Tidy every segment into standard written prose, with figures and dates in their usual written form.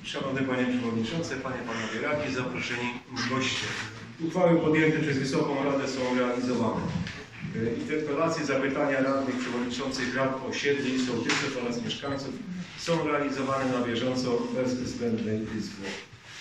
Szanowny Panie Przewodniczący, Panie, Panowie Radni, zaproszeni goście. Uchwały podjęte przez Wysoką Radę są realizowane. Interpelacje, zapytania radnych, przewodniczących rad osiedli, sołtysów oraz mieszkańców są realizowane na bieżąco bez zbędnej zwłoki.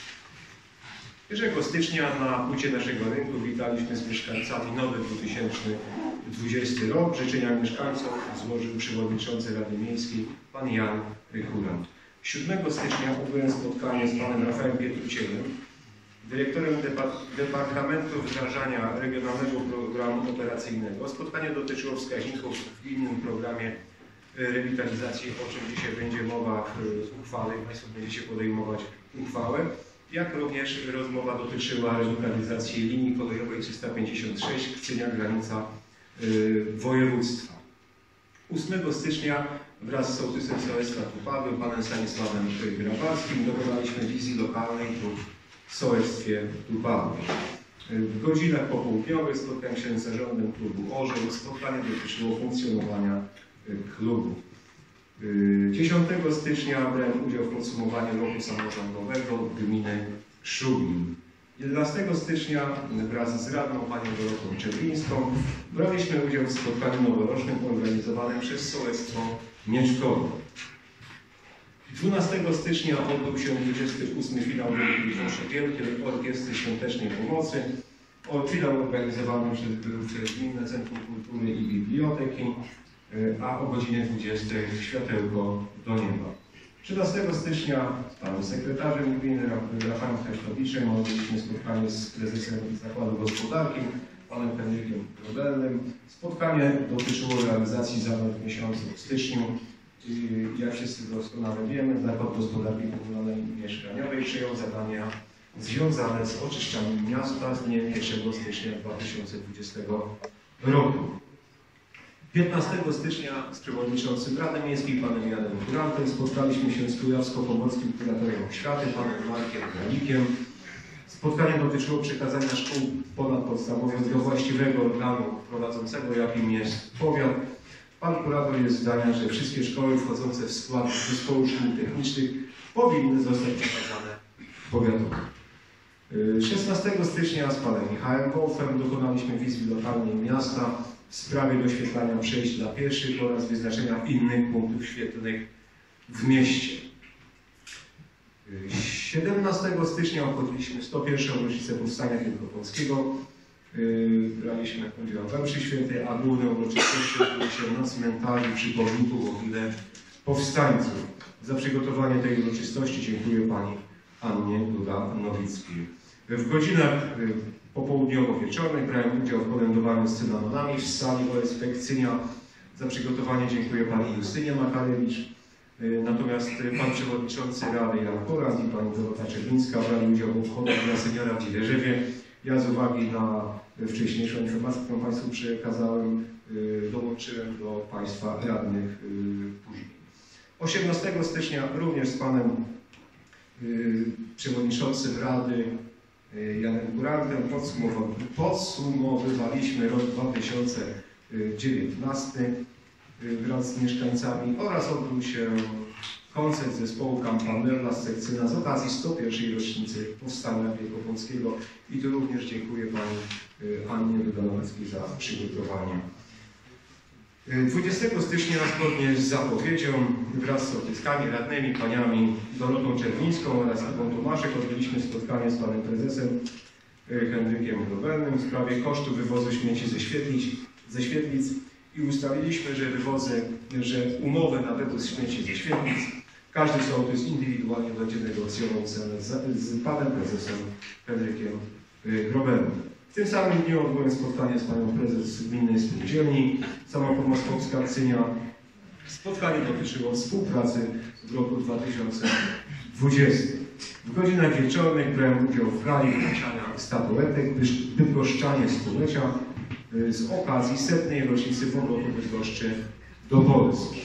1 stycznia na płycie naszego rynku witaliśmy z mieszkańcami nowy 2020 rok. Życzenia mieszkańców złożył przewodniczący Rady Miejskiej pan Jan Rychura. 7 stycznia odbyłem spotkanie z panem Rafałem Pietruciejem, dyrektorem Departamentu Wdrażania Regionalnego Programu Operacyjnego. Spotkanie dotyczyło wskaźników w innym programie rewitalizacji, o czym dzisiaj będzie mowa w uchwale. Państwo będziecie podejmować uchwałę. Jak również rozmowa dotyczyła rewitalizacji linii kolejowej 356 Kcynia, granica województwa. 8 stycznia wraz z sołtysem sołectwa Tupawy, panem Stanisławem Grabarskim, dokonaliśmy wizji lokalnej w sołectwie Tupawy. W godzinach popołudniowych spotkałem się z zarządem klubu Orzeł. Spotkanie dotyczyło funkcjonowania klubu. 10 stycznia brałem udział w podsumowaniu roku samorządowego gminy Szubin. 11 stycznia wraz z radną panią Dorotą Czerwińską braliśmy udział w spotkaniu noworocznym organizowanym przez sołectwo Mieszkowe. 12 stycznia odbył się 28. finał Wielkiej Orkiestry Świątecznej Pomocy. Finał organizowany przez Gminne Centrum Kultury i Biblioteki, a o godzinie 20 światełko do nieba. 13 stycznia z panem sekretarzem gminy Rafałem Haśnowiczem odbyliśmy spotkanie z prezesem Zakładu Gospodarki, panem Henrykiem Robelnym. Spotkanie dotyczyło realizacji zadań w miesiącu styczniu. Jak wszyscy doskonale wiemy, Zakład Gospodarki Komunalnej i Mieszkaniowej przyjął zadania związane z oczyszczaniem miasta z dniem 1 stycznia 2020 roku. 15 stycznia z przewodniczącym Rady Miejskiej, panem Janem Kurantem, spotkaliśmy się z kujawsko-pomorskim kuratorem oświaty, panem Markiem Granikiem. Spotkanie dotyczyło przekazania szkół ponadpodstawowych do właściwego organu prowadzącego, jakim jest powiat. Pan kurator jest zdania, że wszystkie szkoły wchodzące w skład zespołu szkół technicznych powinny zostać przekazane powiatowi. 16 stycznia z panem Michałem Wolfem dokonaliśmy wizji lokalnej miasta w sprawie doświetlania przejść dla pieszych oraz wyznaczenia innych punktów świetlnych w mieście. 17 stycznia obchodziliśmy 101. rocznicę powstania wielkopolskiego. Braliśmy udział we mszy świętej, a główne uroczystości odbyły się na cmentarzu przy pomniku mogile powstańców. Za przygotowanie tej uroczystości dziękuję pani Annie Duda-Nowickiej. W godzinach popołudniowo-wieczornych brałem udział w kolędowaniu z cynamonami w sali OSP Kcynia. Za przygotowanie dziękuję pani Justynie Makarewicz. Natomiast pan przewodniczący Rady Jan Koraz i pani Dorota Czerwińska brali udział w obchodach dla seniora w Dzileżewie. Ja z uwagi na wcześniejszą informację, którą państwu przekazałem, dołączyłem do państwa radnych później. 18 stycznia również z panem przewodniczącym Rady Janem Kurantem podsumowywaliśmy rok 2019 wraz z mieszkańcami oraz odbył się koncert zespołu Campanella z Sekcyna z okazji 101. rocznicy powstania wielkopolskiego i tu również dziękuję pani Annie Duda-Nowickiej za przygotowanie. 20 stycznia zgodnie z zapowiedzią wraz z sołtyskami, radnymi, paniami Dorotą Czerwińską oraz Iwą Tomaszek odbyliśmy spotkanie z panem prezesem Henrykiem Grobelnym w sprawie kosztu wywozu śmieci ze świetlic i ustaliliśmy, że umowę na wywóz śmieci ze świetlic każdy sołtys indywidualnie będzie negocjował z panem prezesem Henrykiem Grobelnym. W tym samym dniu odbyłem spotkanie z panią prezes Gminnej Spółdzielni Samopomorska Kcynia. Spotkanie dotyczyło współpracy w roku 2020. W godzinach wieczornych brałem udział w gali wręczania statuetek Bydgoszczanie stulecia z okazji 100. rocznicy powrotu Bydgoszczy do Polski.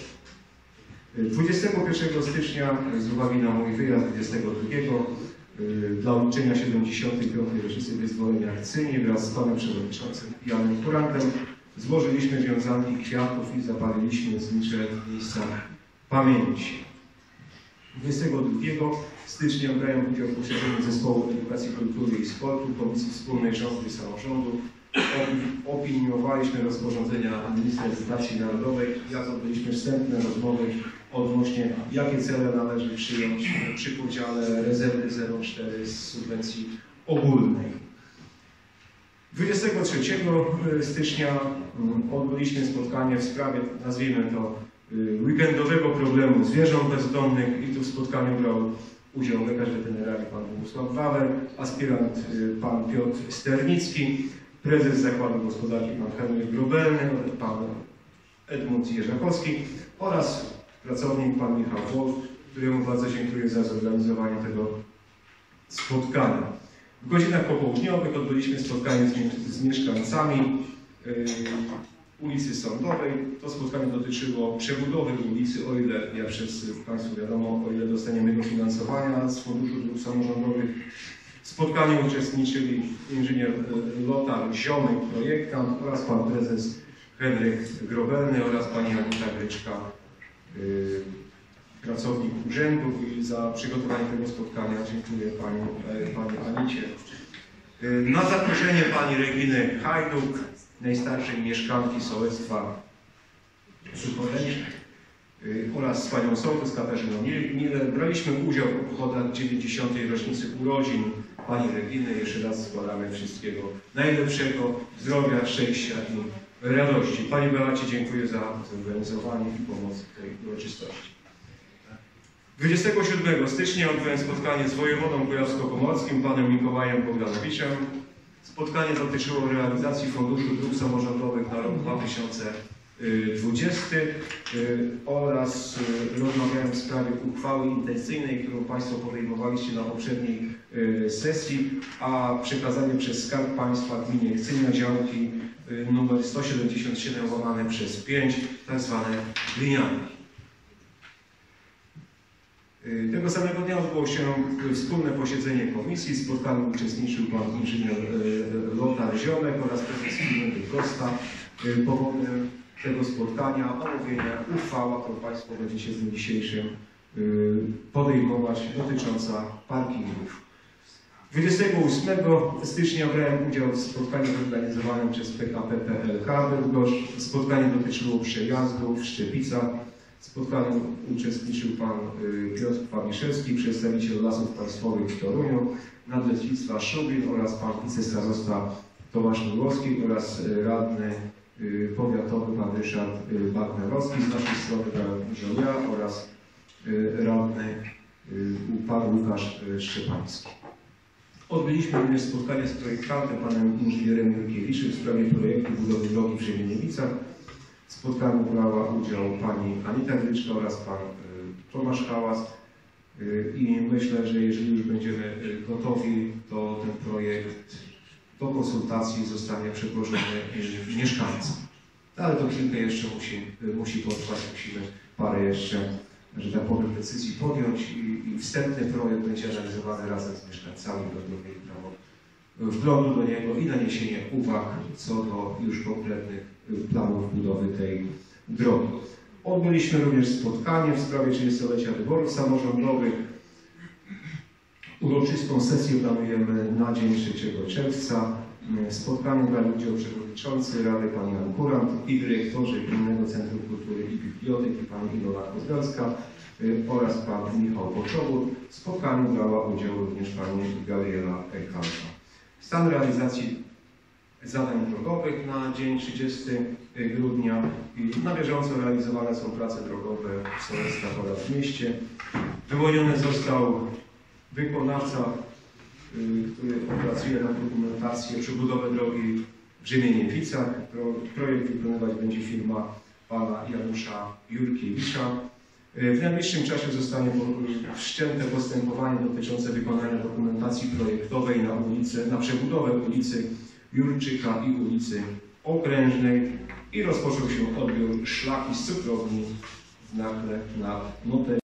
21 stycznia z uwagi na mój wyjazd 22 dla uliczenia 75. rocznicy wyzwolenia Kcyni wraz z panem przewodniczącym Janem Kurantem złożyliśmy wiązanki kwiatów i zapaliliśmy znicze w miejscach pamięci. 22 stycznia brałem udział w posiedzeniu Zespołu Edukacji, Kultury i Sportu Komisji Wspólnej Rządu i Samorządu. Opiniowaliśmy rozporządzenia Ministra Edukacji Narodowej. Odbyliśmy wstępne rozmowy odnośnie, jakie cele należy przyjąć przy podziale rezerwy 0,4 z subwencji ogólnej. 23 stycznia odbyliśmy spotkanie w sprawie, nazwijmy to, weekendowego problemu zwierząt bezdomnych i tu w spotkaniu brał udział lekarz weterynarii pan Bogusław Wawer, aspirant pan Piotr Sternicki, prezes Zakładu Gospodarki pan Henryk Grobelny, pan Edmund Jerzakowski oraz pracownik pan Michał Wolf, któremu bardzo dziękuję za zorganizowanie tego spotkania. W godzinach popołudniowych odbyliśmy spotkanie z mieszkańcami ulicy Sądowej. To spotkanie dotyczyło przebudowy ulicy, o ile, jak wszyscy Państwu wiadomo, o ile dostaniemy dofinansowania z Funduszu Dróg Samorządowych. W spotkaniu uczestniczyli inżynier Lothar Ziomek, projektant, oraz pan prezes Henryk Grobelny oraz pani Anita Gryczka, pracownik urzędu. I za przygotowanie tego spotkania dziękuję pani Anicie. Na zaproszenie pani Reginy Hajduk, najstarszej mieszkanki sołectwa Suchodeś, oraz z panią sołtys Katarzyną Miller braliśmy udział w obchodach 90. rocznicy urodzin pani Reginy. Jeszcze raz składamy wszystkiego najlepszego, zdrowia, szczęścia i radości. Pani Beacie dziękuję za zorganizowanie i pomoc w tej uroczystości. 27 stycznia odbyłem spotkanie z wojewodą kujawsko-pomorskim, panem Mikołajem Bogdanowiczem. Spotkanie dotyczyło realizacji Funduszu Dróg Samorządowych na rok 2020 oraz rozmawiałem w sprawie uchwały intencyjnej, którą Państwo podejmowaliście na poprzedniej sesji, a przekazanie przez Skarb Państwa gminie Kcynia działki nr 177/5, tak zwane glinianki. Tego samego dnia odbyło się wspólne posiedzenie komisji. W spotkaniu uczestniczył pan inżynier Lothar Ziomek oraz prezes gminy Kosta. Powodem tego spotkania omówienia uchwała, którą Państwo będziecie z dniem dzisiejszym podejmować, dotycząca parkingów. 28 stycznia brałem udział w spotkaniu zorganizowanym przez PKP PLK Bydgoszcz. Spotkanie dotyczyło przejazdów w Szczepicach. W spotkaniu uczestniczył pan Piotr Pawiszewski, przedstawiciel Lasów Państwowych w Toruniu, Nadleśnictwa Szubin oraz pan wicestarosta Tomasz Miłowski oraz radny powiatowy pan Ryszard Bagnerowski. Z naszej strony brałem udział ja oraz radny pan Łukasz Szczepański. Odbyliśmy również spotkanie z projektantem panem inżynierem Jurkiewiczem w sprawie projektu budowy drogi w Rzemieniewicach. W spotkaniu brała udział pani Anita Gryczka oraz pan Tomasz Hałas i myślę, że jeżeli będziemy gotowi, to ten projekt do konsultacji zostanie przedłożony mieszkańcom. Ale to kilka jeszcze musi potrwać, musimy parę jeszcze, że tak powiem, decyzji podjąć i wstępny projekt będzie analizowany razem z mieszkańcami, będą mieli prawo wglądu do niego i naniesienie uwag co do już konkretnych planów budowy tej drogi. Odbyliśmy również spotkanie w sprawie 30-lecia wyborów samorządowych. Uroczystą sesję planujemy na dzień 3 czerwca. W spotkaniu brali udział przewodniczący Rady pani Jan Kurant i dyrektorzy Gminnego Centrum Kultury i Biblioteki pani Ilona Kozgalska oraz pan Michał Poczobut. W spotkaniu brała udział również pani Gabriela Ekalka. Stan realizacji zadań drogowych na dzień 30 grudnia i na bieżąco realizowane są prace drogowe w sołectwach oraz w mieście. Wyłoniony został wykonawca, który opracuje nad dokumentację przebudowę drogi w Rzemieniewicach. Projekt wykonywać będzie firma pana Janusza Jurkiewicza. W najbliższym czasie zostanie wszczęte postępowanie dotyczące wykonania dokumentacji projektowej na przebudowę ulicy Jurczyka i ulicy Okrężnej i rozpoczął się odbiór szlaki z cukrowni w Nachle nad Motelem.